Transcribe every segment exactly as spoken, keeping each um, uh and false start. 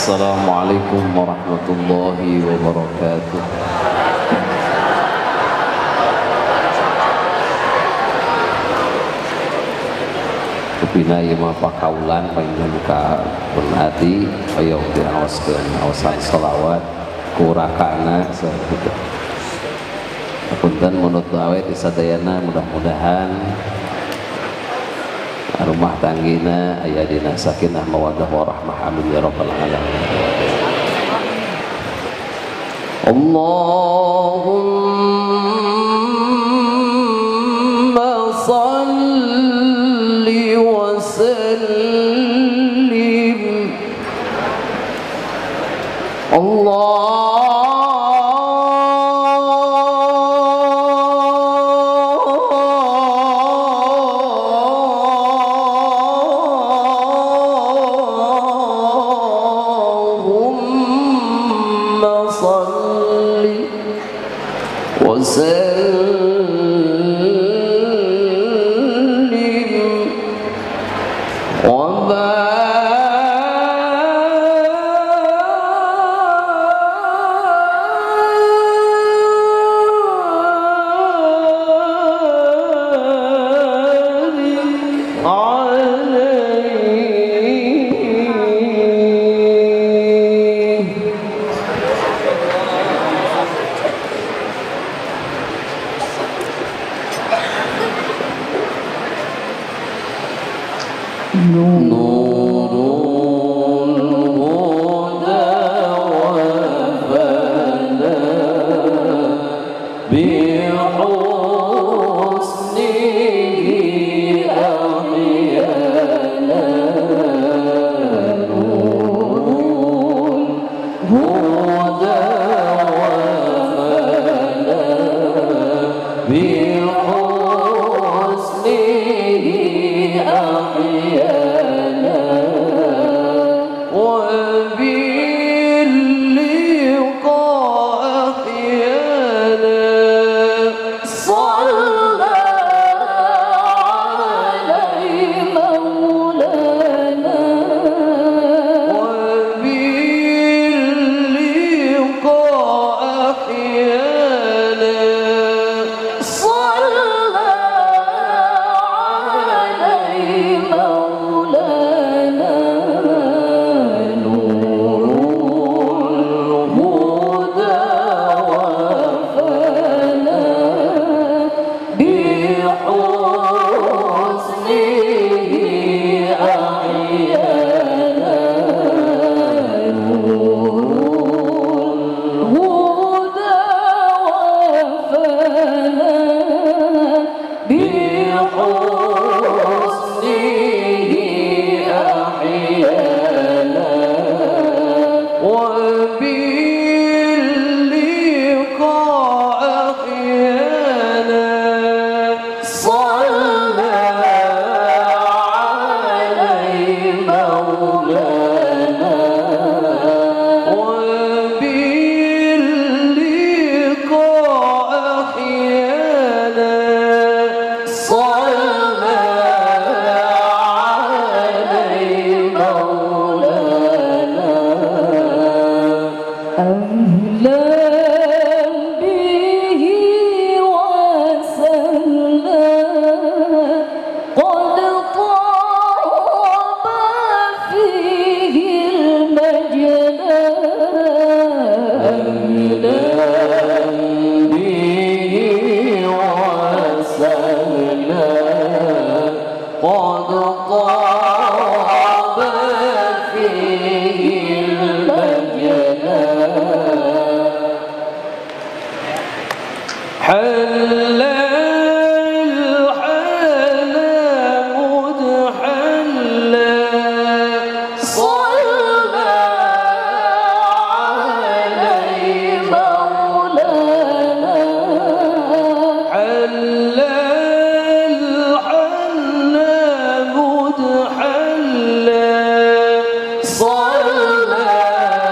Assalamualaikum warahmatullahi wabarakatuh. Kepina ieu mah pakaulan panjenengan buka berhati aya diaoskeun aosan shalawat ku rakana sakitu. Punten menurut awet sadayana mudah-mudahan rumah tanggina aya dina sakinah mawaddah warahmah amin ya rabbal alamin. Allahumma salli wa sallim Allah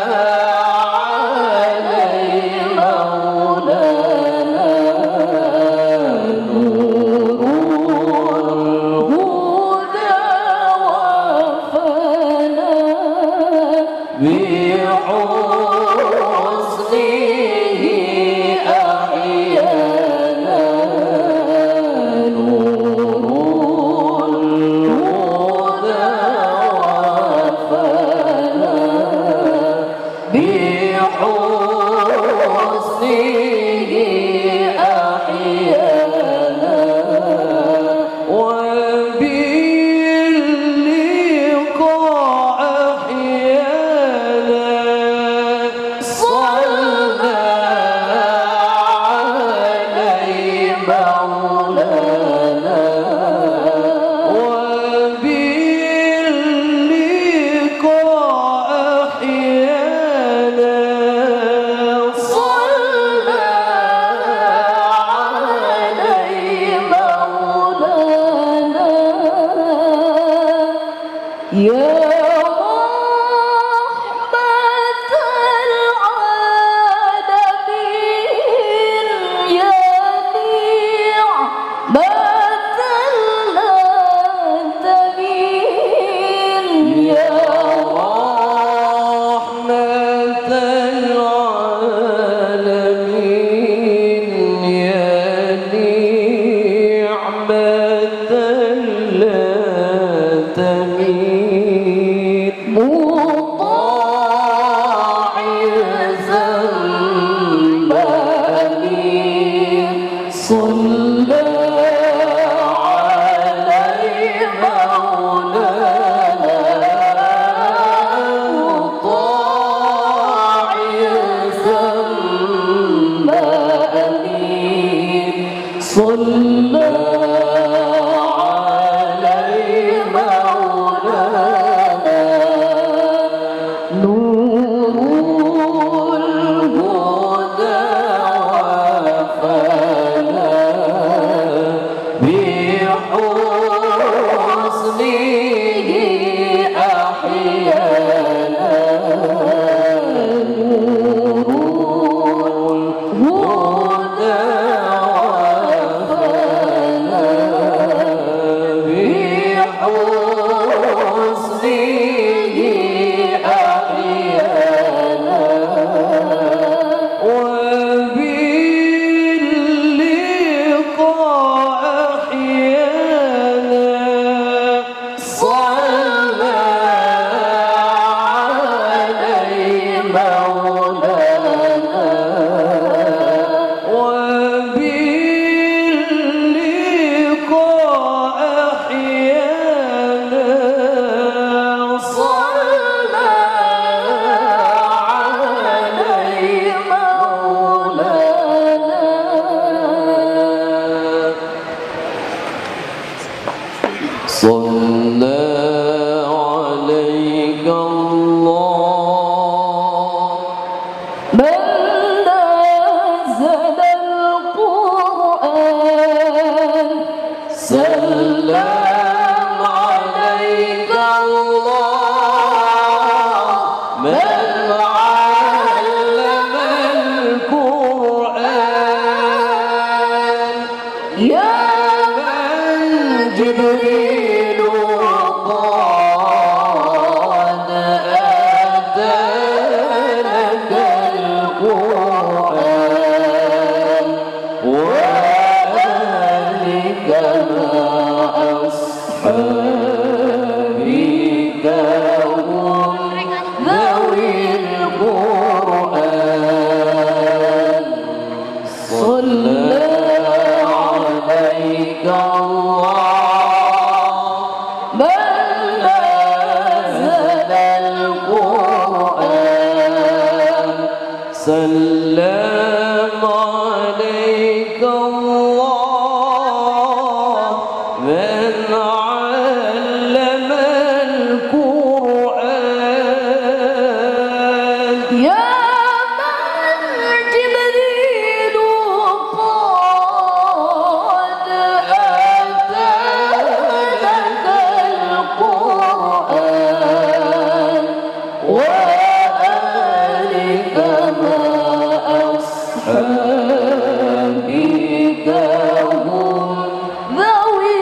صلى عليه مولانا حسنه أحيانا وباللقاء أحيانا صلى عليه مولانا يا رحمة العالمين يا نعمة العالمين يا رحمة العالمين يا نعمة العالمين مطاع ذنب أمين صلى عليه مولانا مطاع ذنب أمين صلى صلى عليك الله من نزل القرآن سلم عليك الله من علم القرآن يا من جبريل قد أتى لك القرآن وأهلك مع أصحابك هم ذوي القرآن صلى عليك الله سلم عليك الله من علم القرآن يا من جبريل قد أتى لك القرآن وأهلك أصحابك هم ذوي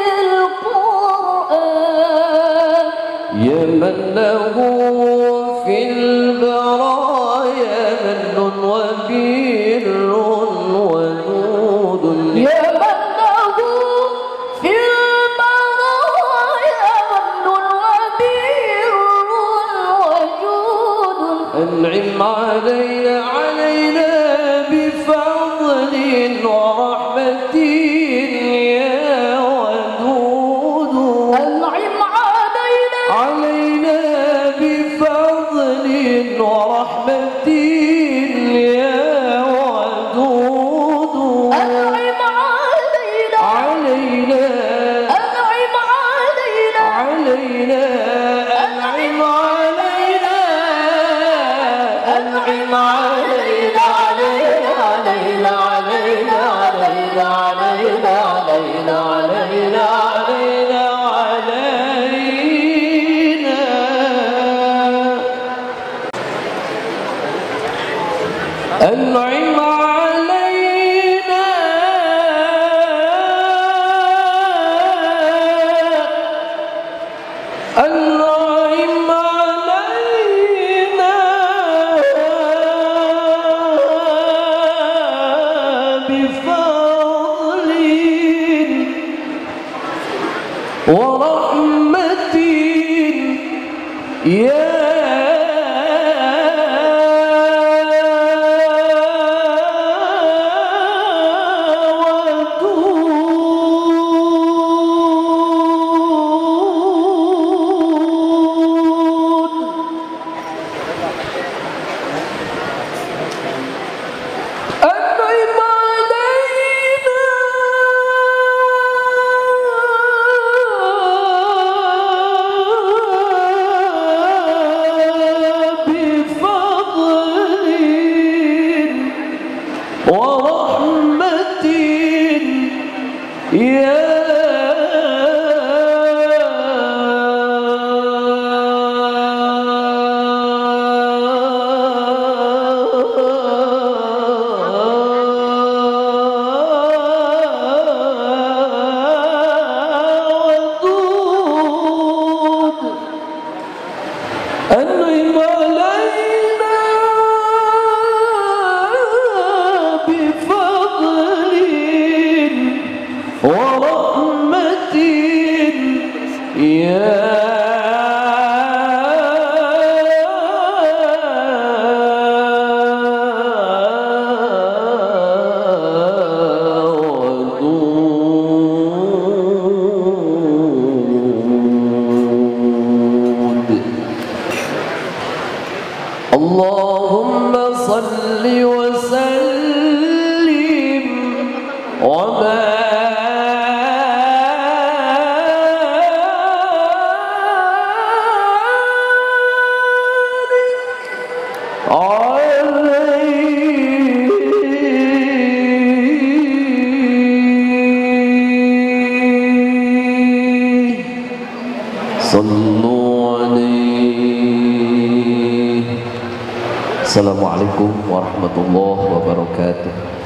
القرآن يا من له في البرايا من وبر ونود يا من له في البرايا من وبر وجود أنعم علينا علينا بفضل أنعم علينا أنعم علينا بفضل ورحمة يا ورحمة يا ودود أنعم علينا بفضل ورحمة يا ودود اللهم صل وسلم وبارك عليه صلوا عليه. Assalamualaikum warahmatullahi wabarakatuh.